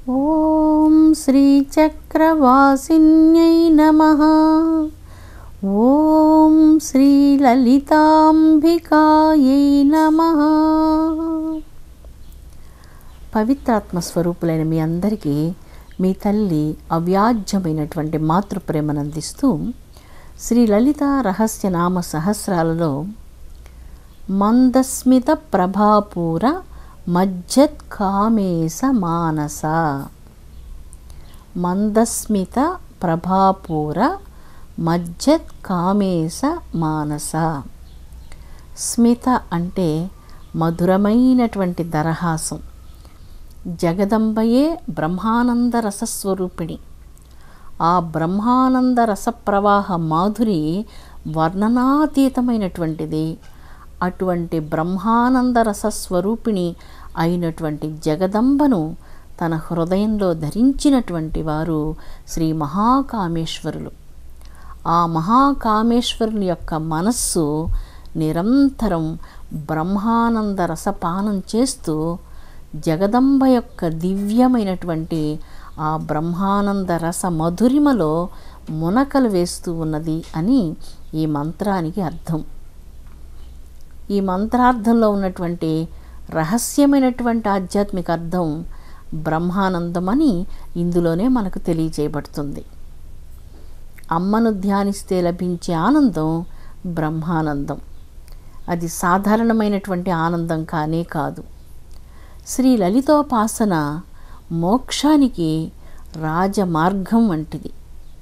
ఓం శ్రీచక్రవాసిన్యై నమః. ఓం శ్రీలలితాంబికాయై నమః. పవిత్రాత్మ స్వరూపులైన మీ అందరికీ మీ తల్లి అవ్యాజ్యమైనటువంటి మాతృప్రేమను అందిస్తూ శ్రీ లలిత రహస్యనామ సహస్రాలలో మందస్మిత ప్రభాపూర మజ్జత్కామేశ మానస. మందస్మిత ప్రభాపూర మజ్జత్కామేశ మానస. స్మిత అంటే మధురమైనటువంటి దరహాసం. జగదంబయే బ్రహ్మానంద రసస్వరూపిణి. ఆ బ్రహ్మానంద రసప్రవాహ మాధురి వర్ణనాతీతమైనటువంటిది. అటువంటి బ్రహ్మానంద రసస్వరూపిణి అయినటువంటి జగదంబను తన హృదయంలో ధరించినటువంటి వారు శ్రీ మహాకామేశ్వరులు. ఆ మహాకామేశ్వరుని యొక్క మనస్సు నిరంతరం బ్రహ్మానంద రసపానం చేస్తూ జగదంబ యొక్క దివ్యమైనటువంటి ఆ బ్రహ్మానంద రస మధురిమలో మునకలు వేస్తూ ఉన్నది అని ఈ మంత్రానికి అర్థం. ఈ మంత్రార్థంలో ఉన్నటువంటి రహస్యమైనటువంటి ఆధ్యాత్మిక అర్థం బ్రహ్మానందం అని ఇందులోనే మనకు తెలియజేయబడుతుంది. అమ్మను ధ్యానిస్తే లభించే ఆనందం బ్రహ్మానందం. అది సాధారణమైనటువంటి ఆనందం కానే కాదు. శ్రీ లలితోపాసన మోక్షానికి రాజమార్గం వంటిది.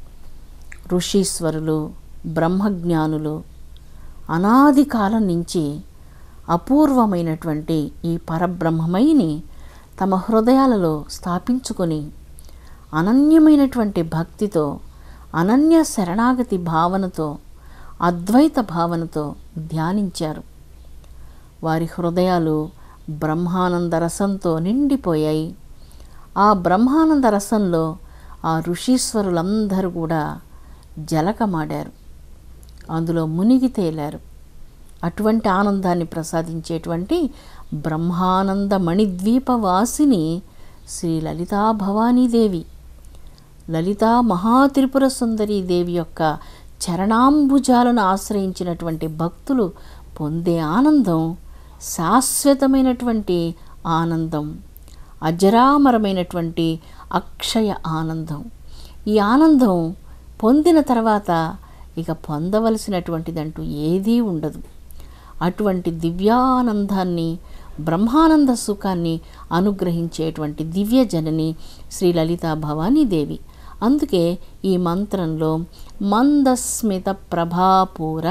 ఋషీశ్వరులు, బ్రహ్మజ్ఞానులు అనాది కాలం నుంచి అపూర్వమైనటువంటి ఈ పరబ్రహ్మమైని తమ హృదయాలలో స్థాపించుకొని అనన్యమైనటువంటి భక్తితో, అనన్య శరణాగతి భావనతో, అద్వైత భావనతో ధ్యానించారు. వారి హృదయాలు బ్రహ్మానంద రసంతో నిండిపోయాయి. ఆ బ్రహ్మానంద రసంలో ఆ ఋషీశ్వరులందరూ కూడా జలకమాడారు, అందులో మునిగి తేలారు. అటువంటి ఆనందాన్ని ప్రసాదించేటువంటి బ్రహ్మానంద మణిద్వీపవాసిని శ్రీ లలితా భవానీదేవి. లలితా మహాత్రిపుర సుందరీ దేవి యొక్క చరణాంబుజాలను ఆశ్రయించినటువంటి భక్తులు పొందే ఆనందం శాశ్వతమైనటువంటి ఆనందం, అజరామరమైనటువంటి అక్షయ ఆనందం. ఈ ఆనందం పొందిన తర్వాత ఇక పొందవలసినటువంటిదంటూ ఏదీ ఉండదు. అటువంటి దివ్యానందాన్ని, బ్రహ్మానంద సుఖాన్ని అనుగ్రహించేటువంటి దివ్య జనని శ్రీ లలితా భవానీదేవి. అందుకే ఈ మంత్రంలో మందస్మిత ప్రభాపూర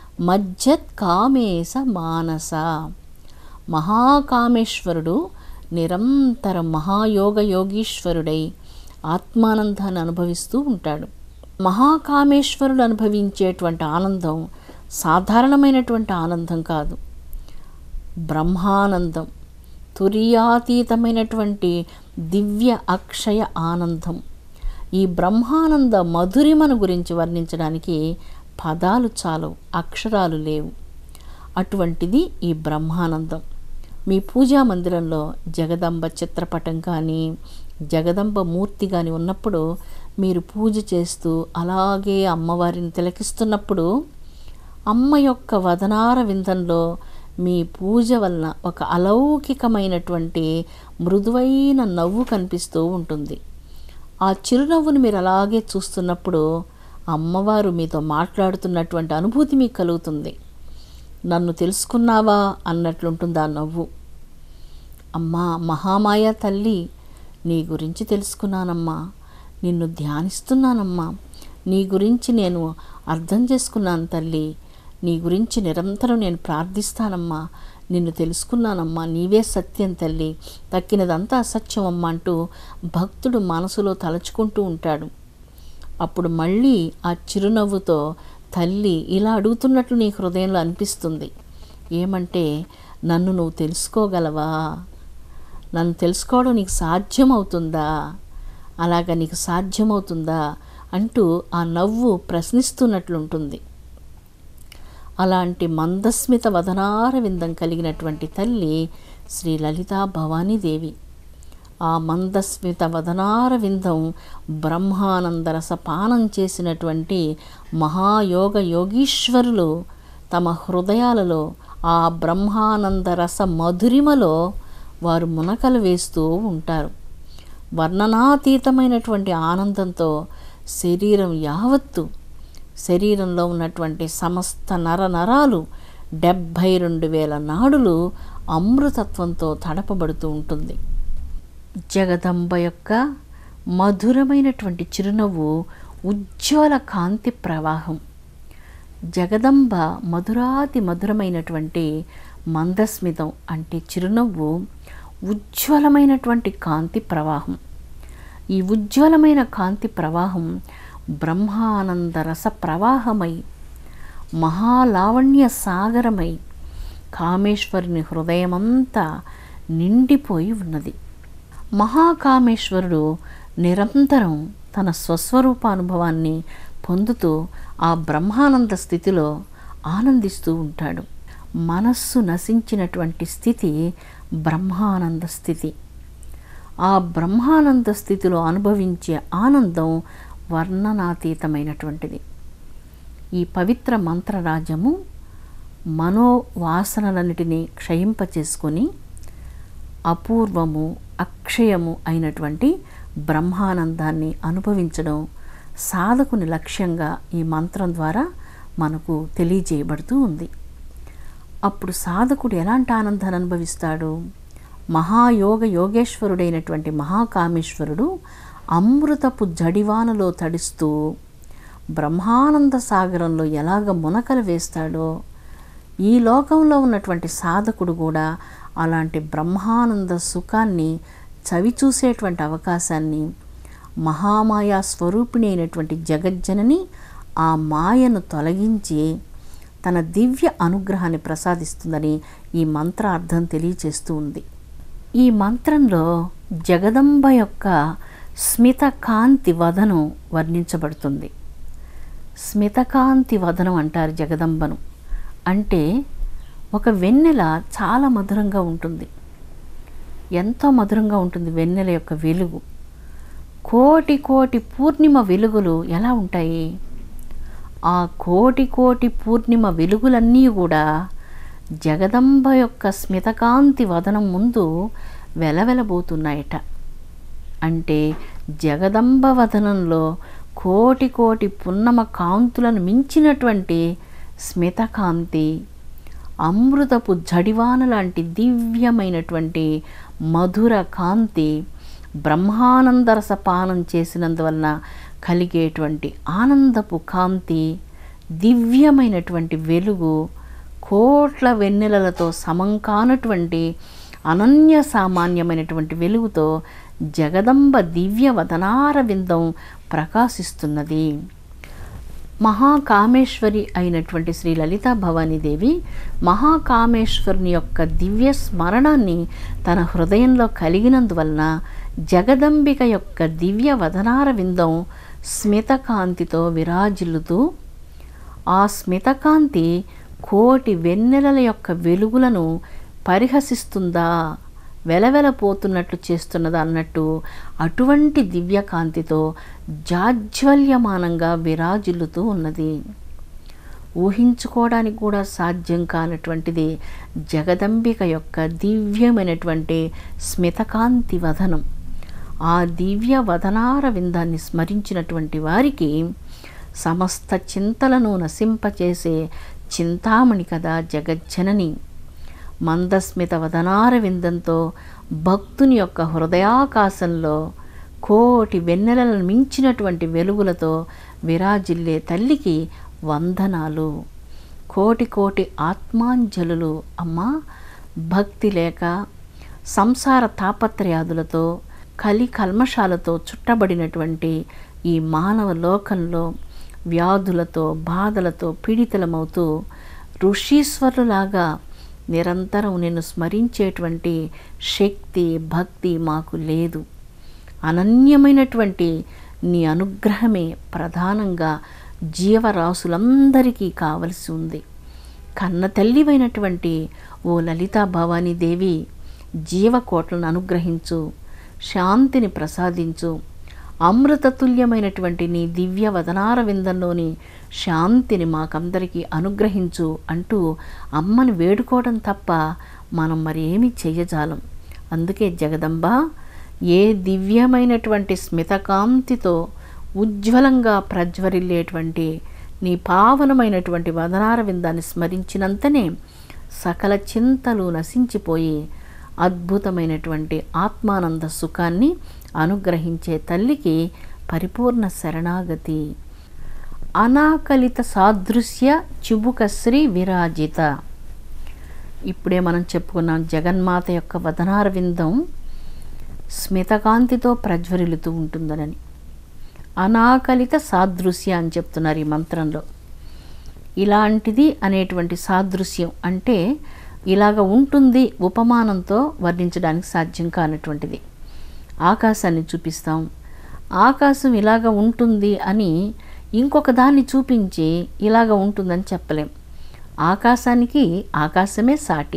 మజ్జత్కామేశ మానస. మహాకామేశ్వరుడు నిరంతరం మహాయోగ యోగీశ్వరుడై ఆత్మానందాన్ని అనుభవిస్తూ ఉంటాడు. మహాకామేశ్వరుడు అనుభవించేటువంటి ఆనందం సాధారణమైనటువంటి ఆనందం కాదు, బ్రహ్మానందం, తురీయాతీతమైనటువంటి దివ్య అక్షయ ఆనందం. ఈ బ్రహ్మానంద మధురిమను గురించి వర్ణించడానికి పదాలు చాలవు, అక్షరాలు లేవు. అటువంటిది ఈ బ్రహ్మానందం. మీ పూజా మందిరంలో జగదంబ చిత్రపటం కానీ, జగదంబ మూర్తి కానీ ఉన్నప్పుడు మీరు పూజ చేస్తూ అలాగే అమ్మవారిని తిలకిస్తున్నప్పుడు అమ్మ యొక్క వదనార విందంలో మీ పూజ వలన ఒక అలౌకికమైనటువంటి మృదువైన నవ్వు కనిపిస్తూ ఉంటుంది. ఆ చిరునవ్వును మీరు అలాగే చూస్తున్నప్పుడు అమ్మవారు మీతో మాట్లాడుతున్నటువంటి అనుభూతి మీకు కలుగుతుంది. నన్ను తెలుసుకున్నావా అన్నట్లుంటుంది ఆ నవ్వు. అమ్మా మహామాయ తల్లి, నీ గురించి తెలుసుకున్నానమ్మా, నిన్ను ధ్యానిస్తున్నానమ్మా, నీ గురించి నేను అర్థం చేసుకున్నాను తల్లి, నీ గురించి నిరంతరం నేను ప్రార్థిస్తానమ్మా, నిన్ను తెలుసుకున్నానమ్మా, నీవే సత్యం తల్లి, తక్కినదంతా అసత్యం అమ్మ అంటూ భక్తుడు మనసులో తలుచుకుంటూ ఉంటాడు. అప్పుడు మళ్ళీ ఆ చిరునవ్వుతో తల్లి ఇలా అడుగుతున్నట్లు నీ హృదయంలో అనిపిస్తుంది. ఏమంటే, నన్ను నువ్వు తెలుసుకోగలవా? నన్ను తెలుసుకోవడం నీకు సాధ్యమవుతుందా? అలాగా నీకు సాధ్యమవుతుందా అంటూ ఆ నవ్వు ప్రశ్నిస్తున్నట్లుంటుంది. అలాంటి మందస్మిత వదనార విందం కలిగినటువంటి తల్లి శ్రీ లలితా భవానీదేవి. ఆ మందస్మిత వదనార విందం బ్రహ్మానందరస పానం చేసినటువంటి మహాయోగ యోగీశ్వరులు తమ హృదయాలలో ఆ బ్రహ్మానందరస మధురిమలో వారు మునకలు వేస్తూ ఉంటారు. వర్ణనాతీతమైనటువంటి ఆనందంతో శరీరం యావత్తు, శరీరంలో ఉన్నటువంటి సమస్త నరనరాలు 72,000 నాడులు అమృతత్వంతో తడపబడుతూ ఉంటుంది. జగదంబ యొక్క మధురమైనటువంటి చిరునవ్వు ఉజ్వల కాంతి ప్రవాహం. జగదంబ మధురాతి మధురమైనటువంటి మందస్మితం అంటే చిరునవ్వు ఉజ్వలమైనటువంటి కాంతి ప్రవాహం. ఈ ఉజ్వలమైన కాంతి ప్రవాహం బ్రహ్మానంద రస ప్రవాహమై, మహాలావణ్య సాగరమై కామేశ్వరుని హృదయమంతా నిండిపోయి ఉన్నది. మహాకామేశ్వరుడు నిరంతరం తన స్వస్వరూపానుభవాన్ని పొందుతూ ఆ బ్రహ్మానంద స్థితిలో ఆనందిస్తూ ఉంటాడు. మనస్సు నశించినటువంటి స్థితి బ్రహ్మానంద స్థితి. ఆ బ్రహ్మానంద స్థితిలో అనుభవించే ఆనందం వర్ణనాతీతమైనటువంటిది. ఈ పవిత్ర మంత్రరాజము మనోవాసనలన్నిటినీ క్షయింపచేసుకొని అపూర్వము అక్షయము అయినటువంటి బ్రహ్మానందాన్ని అనుభవించడం సాధకుని లక్ష్యంగా ఈ మంత్రం ద్వారా మనకు తెలియజేయబడుతూ ఉంది. అప్పుడు సాధకుడు ఎలాంటి ఆనందాన్ని అనుభవిస్తాడు? మహాయోగ యోగేశ్వరుడైనటువంటి మహాకామేశ్వరుడు అమృతపు జడివానలో తడిస్తూ బ్రహ్మానంద సాగరంలో ఎలాగ మునకలు వేస్తాడో, ఈ లోకంలో ఉన్నటువంటి సాధకుడు కూడా అలాంటి బ్రహ్మానంద సుఖాన్ని చవిచూసేటువంటి అవకాశాన్ని మహామాయా స్వరూపిణి అయినటువంటి జగజ్జనని ఆ మాయను తొలగించి తన దివ్య అనుగ్రహాన్ని ప్రసాదిస్తుందని ఈ మంత్ర అర్థం తెలియచేస్తూ ఉంది. ఈ మంత్రంలో జగదంబ యొక్క స్మితకాంతి వదనం వర్ణించబడుతుంది. స్మితకాంతి వదనం అంటారు జగదంబను. అంటే ఒక వెన్నెల చాలా మధురంగా ఉంటుంది, ఎంతో మధురంగా ఉంటుంది వెన్నెల యొక్క వెలుగు. కోటి కోటి పూర్ణిమ వెలుగులు ఎలా ఉంటాయి? ఆ కోటి కోటి పూర్ణిమ వెలుగులన్నీ కూడా జగదంబ యొక్క స్మితకాంతి వదనం ముందు వెలవెలబోతున్నాయట. అంటే జగదంబ వదనంలో కోటి కోటి పున్నమ కాంతులను మించినటువంటి స్మితకాంతి, అమృతపు జడివాన లాంటి దివ్యమైనటువంటి మధుర కాంతి, బ్రహ్మానందరస పానం చేసినందువలన కలిగేటువంటి ఆనందపు కాంతి, దివ్యమైనటువంటి వెలుగు, కోట్ల వెన్నెలలతో సమం కానటువంటి అనన్య సామాన్యమైనటువంటి వెలుగుతో జగదంబ దివ్య వదనార విందం ప్రకాశిస్తున్నది. మహాకామేశ్వరి అయినటువంటి శ్రీ లలితా భవానీదేవి మహాకామేశ్వరుని యొక్క దివ్య స్మరణాన్ని తన హృదయంలో కలిగినందువలన జగదంబిక యొక్క దివ్య వదనార విందం స్మితకాంతితో విరాజిల్లుతూ, ఆ స్మితకాంతి కోటి వెన్నెలల యొక్క వెలుగులను పరిహసిస్తుందా, వెలవెలపోతున్నట్లు చేస్తున్నదా అన్నట్టు అటువంటి దివ్యకాంతితో జాజ్వల్యమానంగా విరాజిల్లుతూ ఉన్నది. ఊహించుకోవడానికి కూడా సాధ్యం కానటువంటిది జగదంబిక యొక్క దివ్యమైనటువంటి స్మితకాంతి వదనం. ఆ దివ్య వదనార విందాన్ని స్మరించినటువంటి వారికి సమస్త చింతలను నశింపచేసే చింతామణి కదా జగజ్జనని. మందస్మిత వదనార విందంతో భక్తుని యొక్క హృదయాకాశంలో కోటి వెన్నెలను మించినటువంటి వెలుగులతో విరాజిల్లే తల్లికి వందనాలు, కోటి కోటి ఆత్మాంజలులు. అమ్మా, భక్తి లేక సంసార తాపత్రయాదులతో కలి కల్మషాలతో చుట్టబడినటువంటి ఈ మానవ లోకంలో వ్యాధులతో బాధలతో పీడితలమవుతూ ఋషీశ్వరులాగా నిరంతరం నిన్ను స్మరించేటువంటి శక్తి భక్తి మాకు లేదు. అనన్యమైనటువంటి నీ అనుగ్రహమే ప్రధానంగా జీవరాశులందరికీ కావలసి ఉంది. కన్న తల్లివైనటువంటి ఓ లలితా భవానీదేవి జీవకోట్లను అనుగ్రహించు, శాంతిని ప్రసాదించు. అమృతతుల్యమైనటువంటి నీ దివ్య వదనార విందంలోని శాంతిని మాకందరికీ అనుగ్రహించు అంటూ అమ్మని వేడుకోవడం తప్ప మనం మరి ఏమీ చెయ్యజాలం. అందుకే జగదంబ ఏ దివ్యమైనటువంటి స్మితకాంతితో ఉజ్వలంగా ప్రజ్వరిల్లేటువంటి నీ పావనమైనటువంటి వదనార విందాన్ని స్మరించినంతనే సకల చింతలు నశించిపోయి అద్భుతమైనటువంటి ఆత్మానంద సుఖాన్ని అనుగ్రహించే తల్లికి పరిపూర్ణ శరణాగతి. అనాకలిత సాదృశ్య చిబుకశ్రీ విరాజిత. ఇప్పుడే మనం చెప్పుకున్నాం జగన్మాత యొక్క వదనార విందం స్మితకాంతితో ప్రజ్వరిల్లుతూ ఉంటుందనని. అనాకలిత సాదృశ్య అని చెప్తున్నారు ఈ మంత్రంలో. ఇలాంటిది అనేటువంటి సాదృశ్యం అంటే ఇలాగ ఉంటుంది ఉపమానంతో వర్ణించడానికి సాధ్యం కానటువంటిది. ఆకాశాన్ని చూపిస్తాం, ఆకాశం ఇలాగ ఉంటుంది అని ఇంకొక దాన్ని చూపించి ఇలాగ ఉంటుందని చెప్పలేం. ఆకాశానికి ఆకాశమే సాటి.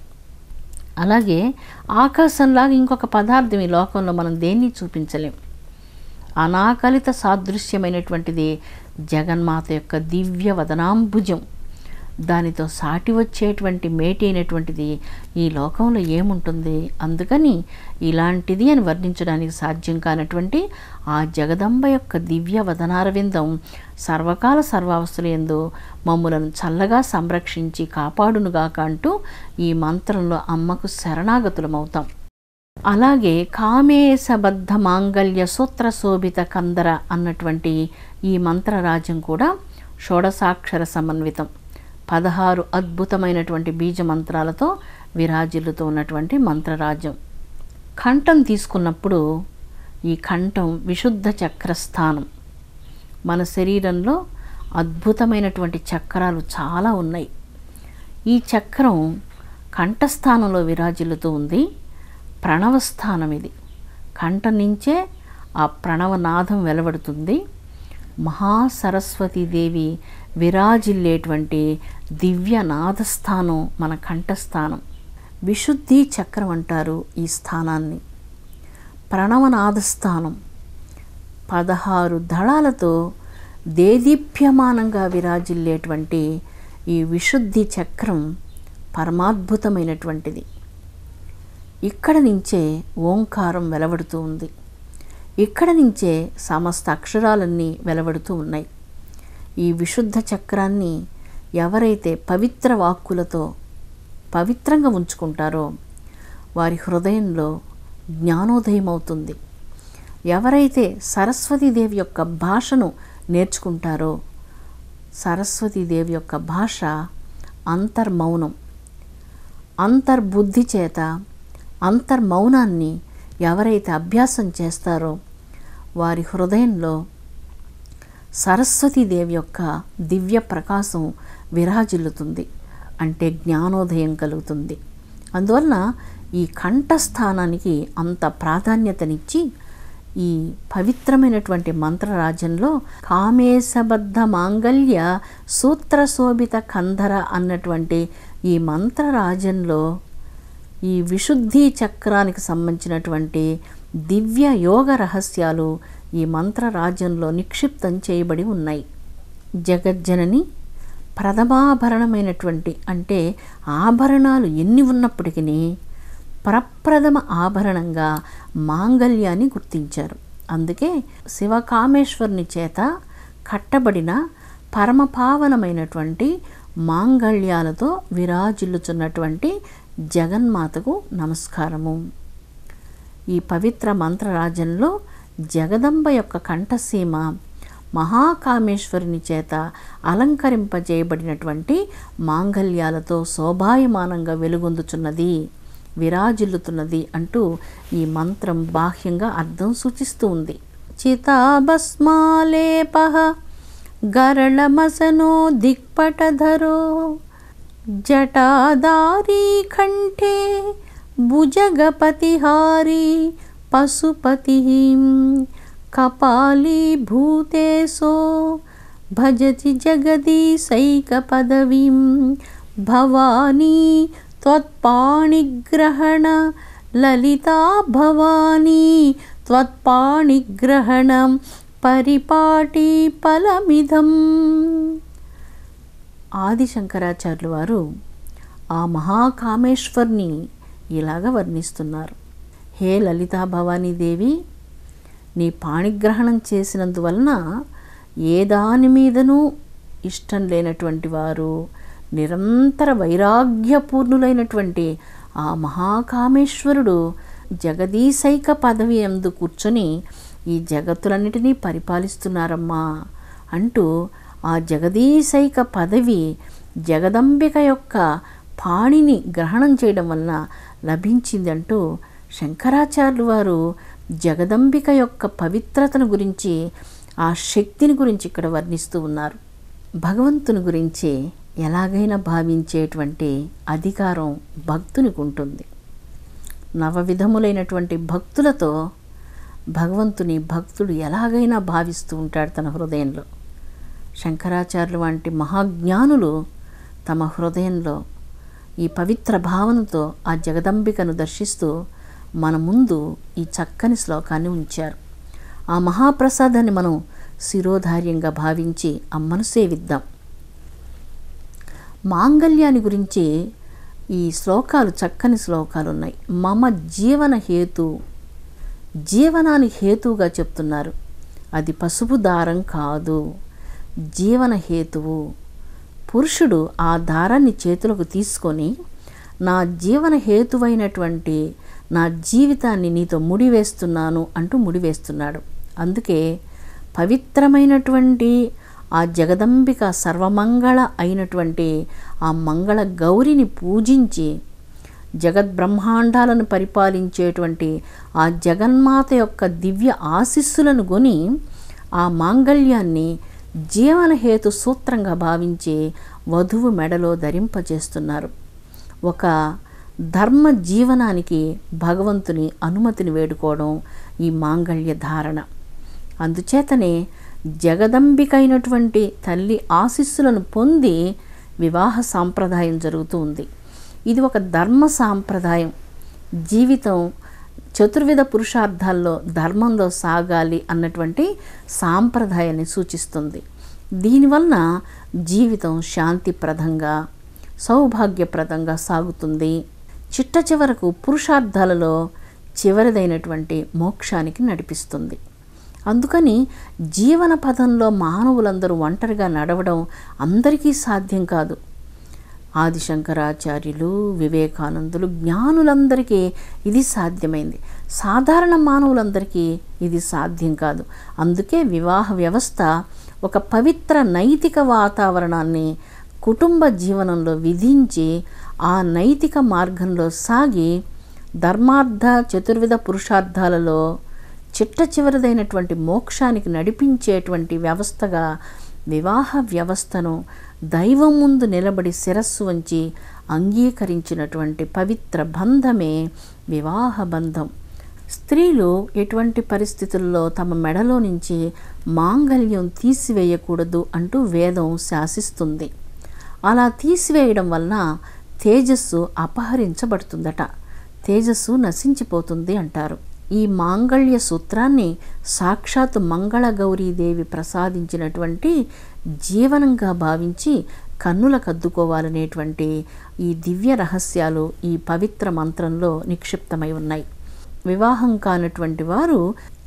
అలాగే ఆకాశంలాగా ఇంకొక పదార్థం ఈ లోకంలో మనం దేన్ని చూపించలేం. అనాకలిత సాదృశ్యమైనటువంటిది జగన్మాత యొక్క దివ్య వదనాంబుజం. దానితో సాటి వచ్చేటువంటి మేటి అయినటువంటిది ఈ లోకంలో ఏముంటుంది. అందుకని ఇలాంటిది అని వర్ణించడానికి సాధ్యం కానటువంటి ఆ జగదంబ యొక్క దివ్య వదనార విందం సర్వకాల సర్వావస్థలందు మమ్ములను చల్లగా సంరక్షించి కాపాడునుగాక అంటూ ఈ మంత్రంలో అమ్మకు శరణాగతులమవుతాం. అలాగే కామేశబద్ధ మాంగళ్య సూత్ర శోభిత కందర అన్నటువంటి ఈ మంత్రరాజ్యం కూడా షోడశాక్షర సమన్వితం. 16 అద్భుతమైనటువంటి బీజ మంత్రాలతో విరాజిల్లుతూ ఉన్నటువంటి మంత్రరాజ్యం. కంఠం తీసుకున్నప్పుడు ఈ కంఠం విశుద్ధ చక్రస్థానం. మన శరీరంలో అద్భుతమైనటువంటి చక్రాలు చాలా ఉన్నాయి. ఈ చక్రం కంఠస్థానంలో విరాజిల్లుతూ ఉంది. ప్రణవస్థానం ఇది. కంఠం నుంచే ఆ ప్రణవనాదం వెలువడుతుంది. మహాసరస్వతీదేవి విరాజిల్లేటువంటి దివ్య నాదస్థానం మన కంఠస్థానం. విశుద్ధి చక్రం అంటారు ఈ స్థానాన్ని. ప్రణవనాదస్థానం 16 దళాలతో దేదీప్యమానంగా విరాజిల్లేటువంటి ఈ విశుద్ధి చక్రం పరమాద్భుతమైనటువంటిది. ఇక్కడ నుంచే ఓంకారం వెలువడుతూ ఉంది. ఇక్కడ నుంచే సమస్త అక్షరాలన్నీ వెలువడుతూ ఉన్నాయి. ఈ విశుద్ధ చక్రాన్ని ఎవరైతే పవిత్ర వాక్కులతో పవిత్రంగా ఉంచుకుంటారో వారి హృదయంలో జ్ఞానోదయం అవుతుంది. ఎవరైతే సరస్వతీదేవి యొక్క భాషను నేర్చుకుంటారో సరస్వతీదేవి యొక్క భాష అంతర్మౌనం. అంతర్బుద్ధి చేత అంతర్మౌనాన్ని ఎవరైతే అభ్యాసం చేస్తారో వారి హృదయంలో సరస్వతీదేవి యొక్క దివ్య ప్రకాశం విరాజిల్లుతుంది. అంటే జ్ఞానోదయం కలుగుతుంది. అందువలన ఈ కంఠస్థానానికి అంత ప్రాధాన్యతనిచ్చి ఈ పవిత్రమైనటువంటి మంత్రరాజ్యంలో కామేశబద్ధ మాంగళ్య సూత్రశోభిత కందర అన్నటువంటి ఈ మంత్రరాజ్యంలో ఈ విశుద్ధి చక్రానికి సంబంధించినటువంటి దివ్య యోగ రహస్యాలు ఈ మంత్రరాజ్యంలో నిక్షిప్తం చేయబడి ఉన్నాయి. జగజ్జనని ప్రథమాభరణమైనటువంటి అంటే ఆభరణాలు ఎన్ని ఉన్నప్పటికీ ప్రప్రథమ ఆభరణంగా మాంగళ్యాన్ని గుర్తించారు. అందుకే శివకామేశ్వరుని చేత కట్టబడిన పరమపావనమైనటువంటి మాంగళ్యాలతో విరాజిల్లుచున్నటువంటి జగన్మాతకు నమస్కారము. ఈ పవిత్ర మంత్రరాజ్యంలో జగదంబ యొక్క కంఠసీమ మహాకామేశ్వరుని చేత అలంకరింపజేయబడినటువంటి మాంగళ్యాలతో శోభాయమానంగా వెలుగొందుచున్నది, విరాజిల్లుతున్నది అంటూ ఈ మంత్రం బాహ్యంగా అర్థం సూచిస్తూ ఉంది. చితాభస్మాలేపః గరళమసనో దిక్పటధరో జటాధారీ కంఠే భుజగపతిహారీ పశుపతి కపాలీభూతేశో భజతి జగదీశైకపదవీం భవానీ త్వత్పాణిగ్రహణ లలితా భవానీ త్వత్పాణిగ్రహణం పరిపాటి ఫలమిదం. ఆదిశంకరాచార్యులు వారు ఆ మహాకామేశ్వర్ని ఇలాగ వర్ణిస్తున్నారు. హే లలితా భవానీ దేవి, నీ పాణిగ్రహణం చేసినందువలన ఏ దాని మీదనూ ఇష్టం లేనటువంటి వారు, నిరంతర వైరాగ్యపూర్ణులైనటువంటి ఆ మహాకామేశ్వరుడు జగదీశైక పదవి యందు కూర్చొని ఈ జగత్తులన్నిటినీ పరిపాలిస్తున్నారమ్మా అంటూ ఆ జగదీశైక పదవి జగదంబిక యొక్క పాణిని గ్రహణం చేయడం వలన లభించిందంటూ శంకరాచార్యులు వారు జగదంబిక యొక్క పవిత్రతను గురించి, ఆ శక్తిని గురించి ఇక్కడ వర్ణిస్తూ ఉన్నారు. భగవంతుని గురించి ఎలాగైనా భావించేటువంటి అధికారం భక్తునికి ఉంటుంది. నవవిధములైనటువంటి భక్తులతో భగవంతుని భక్తుడు ఎలాగైనా భావిస్తూ ఉంటాడు తన హృదయంలో. శంకరాచార్యులు వంటి మహాజ్ఞానులు తమ హృదయంలో ఈ పవిత్ర భావనతో ఆ జగదంబికను దర్శిస్తూ మన ముందు ఈ చక్కని శ్లోకాన్ని ఉంచారు. ఆ మహాప్రసాదాన్ని మనం శిరోధార్యంగా భావించి అమ్మను సేవిద్దాం. మాంగళ్యాన్ని గురించి ఈ శ్లోకాలు, చక్కని శ్లోకాలు ఉన్నాయి. మమ జీవన హేతు, జీవనానికి హేతువుగా చెప్తున్నారు. అది పసుపు దారం కాదు, జీవన హేతువు. పురుషుడు ఆ దారాన్ని చేతులకు తీసుకొని నా జీవన హేతువైనటువంటి నా జీవితాన్ని నీతో ముడివేస్తున్నాను అంటూ ముడివేస్తున్నాడు. అందుకే పవిత్రమైనటువంటి ఆ జగదంబిక సర్వమంగళ అయినటువంటి ఆ మంగళ గౌరిని పూజించి జగద్బ్రహ్మాండాలను పరిపాలించేటువంటి ఆ జగన్మాత యొక్క దివ్య ఆశీస్సులను కొని ఆ మాంగళ్యాన్ని జీవనహేతు సూత్రంగా భావించి వధువు మెడలో ధరింపజేస్తున్నారు. ఒక ధర్మ జీవనానికి భగవంతుని అనుమతిని వేడుకోవడం ఈ మాంగళ్య ధారణ. అందుచేతనే జగదంబికైనటువంటి తల్లి ఆశీస్సులను పొంది వివాహ సాంప్రదాయం జరుగుతూ ఉంది. ఇది ఒక ధర్మ సాంప్రదాయం. జీవితం చతుర్విధ పురుషార్థాల్లో ధర్మంలో సాగాలి అన్నటువంటి సాంప్రదాయాన్ని సూచిస్తుంది. దీనివలన జీవితం శాంతిప్రదంగా, సౌభాగ్యప్రదంగా సాగుతుంది. చిట్ట చివరకు పురుషార్థాలలో చివరిదైనటువంటి మోక్షానికి నడిపిస్తుంది. అందుకని జీవన పదంలో మానవులందరూ ఒంటరిగా నడవడం అందరికీ సాధ్యం కాదు. ఆదిశంకరాచార్యులు, వివేకానందులు, జ్ఞానులందరికీ ఇది సాధ్యమైంది. సాధారణ మానవులందరికీ ఇది సాధ్యం కాదు. అందుకే వివాహ వ్యవస్థ ఒక పవిత్ర నైతిక వాతావరణాన్ని కుటుంబ జీవనంలో విధించి ఆ నైతిక మార్గంలో సాగి ధర్మార్థ చతుర్విధ పురుషార్థాలలో చిట్ట చివరిదైనటువంటి మోక్షానికి నడిపించేటువంటి వ్యవస్థగా వివాహ వ్యవస్థను దైవం ముందు నిలబడి శిరస్సు వంచి అంగీకరించినటువంటి పవిత్ర బంధమే వివాహ బంధం. స్త్రీలు ఎటువంటి పరిస్థితుల్లో తమ మెడలో నుంచి మాంగళ్యం తీసివేయకూడదు అంటూ వేదం శాసిస్తుంది. అలా తీసివేయడం వలన తేజస్సు అపహరించబడుతుందట, తేజస్సు నశించిపోతుంది అంటారు. ఈ మాంగళ్య సూత్రాన్ని సాక్షాత్ మంగళగౌరీదేవి ప్రసాదించినటువంటి జీవనంగా భావించి కన్నులకు అద్దుకోవాలనేటువంటి ఈ దివ్య రహస్యాలు ఈ పవిత్ర మంత్రంలో నిక్షిప్తమై ఉన్నాయి. వివాహం కానటువంటి వారు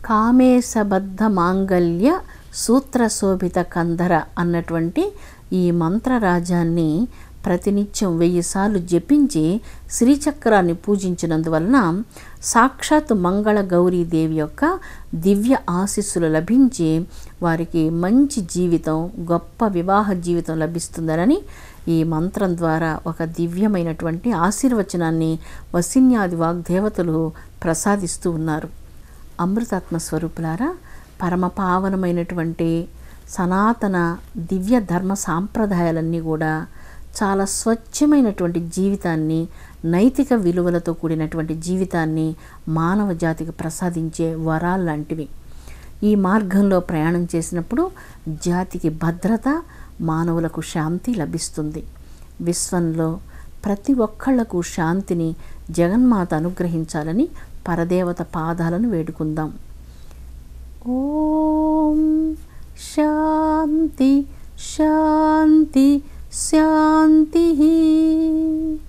కామేశబద్ధ మాంగళ్య సూత్రశోభిత కందర అన్నటువంటి ఈ మంత్రరాజాన్ని ప్రతినిత్యం 1000 సార్లు జపించి శ్రీచక్రాన్ని పూజించినందువలన సాక్షాత్ మంగళ గౌరీదేవి యొక్క దివ్య ఆశీస్సులు లభించి వారికి మంచి జీవితం, గొప్ప వివాహ జీవితం లభిస్తుందనని ఈ మంత్రం ద్వారా ఒక దివ్యమైనటువంటి ఆశీర్వచనాన్ని వసిన్యాది వాగ్దేవతలు ప్రసాదిస్తూ ఉన్నారు. అమృతాత్మ స్వరూపులారా, పరమ పావనమైనటువంటి సనాతన దివ్య ధర్మ సాంప్రదాయాలన్నీ కూడా చాలా స్వచ్ఛమైనటువంటి జీవితాన్ని, నైతిక విలువలతో కూడినటువంటి జీవితాన్ని మానవ జాతికి ప్రసాదించే వరాలు లాంటివి. ఈ మార్గంలో ప్రయాణం చేసినప్పుడు జాతికి భద్రత, మానవులకు శాంతి లభిస్తుంది. విశ్వంలో ప్రతి ఒక్కళ్లకు శాంతిని, జగన్మాత అనుగ్రహించాలని పరదేవత పాదాలను వేడుకుందాం. ఓం శాంతి శాంతి శాంతి.